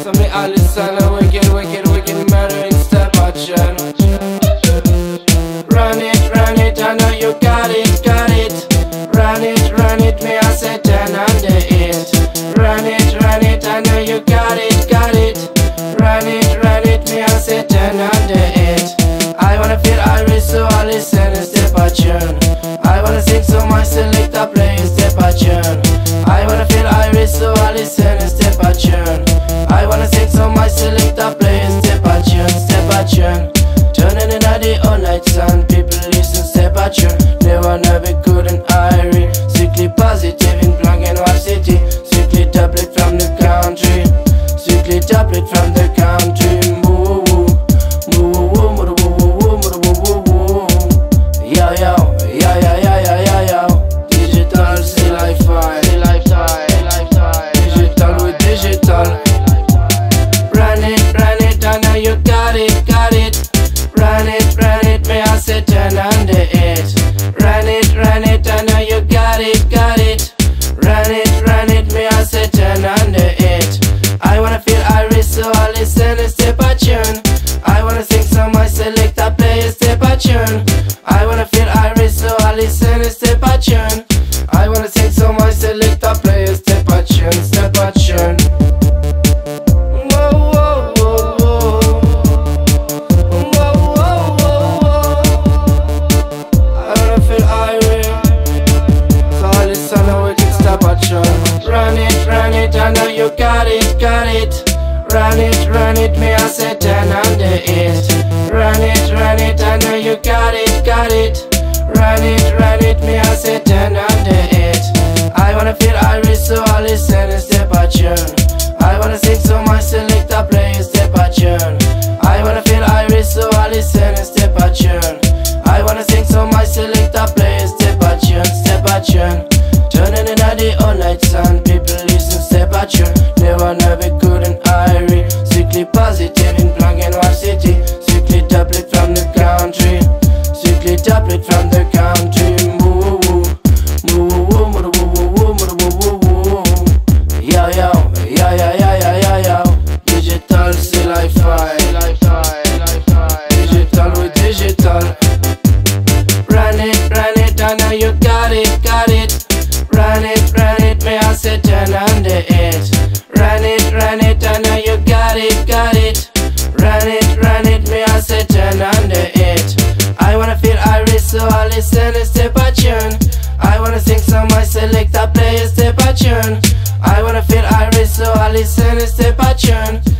So me I listen a wicked, wicked, wicked murdering step action. Run it, I know you got it, got it. Run it, me I say 10 under it. Run it, I know you got it, got it. Run it, me I say 10 under it. I wanna feel Irish, so I listen and step a tune. I wanna sing, so my selector play and step a tune. I wanna feel Irish, so I listen and step a tune. I wanna sing, so my selector play and step a tune, step a tune. Turning in the all night sun, people listen, step a tune. They wanna be good and irie, strictly positive in Blank and White City. Strictly tablet from the country, strictly tablet from the country. Moo woo, moo woo, moo woo woo, moo woo woo. Yo yo, yo yo yo yo yo yo. Digital, c'est Li-Fi, digital with digital. Run it, I know you got it, got it. Run it, me I say 10 under it. Run it, I know you got it, got it. Run it, me I say 10 under it. I wanna feel Irish, so I listen and step a tune. I wanna sing, so my selector play and step a tune. I wanna feel Irish, so I listen and step a tune. I wanna sing, so my selector play and step a tune, step a tune. Run it, I know you got it, got it. Run it, me I say 10 under it. Run it, I know you got it, got it. Run it, me I say 10 under it. I wanna feel Irish, so I listen and step a tune. I wanna sing, so my selector play and step a tune. I wanna feel Irish, so I listen and step a tune. I wanna sing, so my selector play and step a tune, step a tune. Turning in the all night sun, people listen, step a tune. They wanna be good and irie, strictly positive in Blank and White City. Strictly tablet from the country, strictly tablet from the country. Moo woo, moo woo, moo woo woo, moo woo woo. Yo yo, yo yo yo yo yo yo. Digital, c'est Li-Fi, digital with digital. Run it, I know you got it, got it. Run it, me I say 10 under it. Run it, I know you got it, got it. Run it, me I say 10 under it. I wanna feel Irish, so I listen and step a tune. I wanna sing, so my selector play and step a tune. I wanna feel Irish, so I listen and step a tune.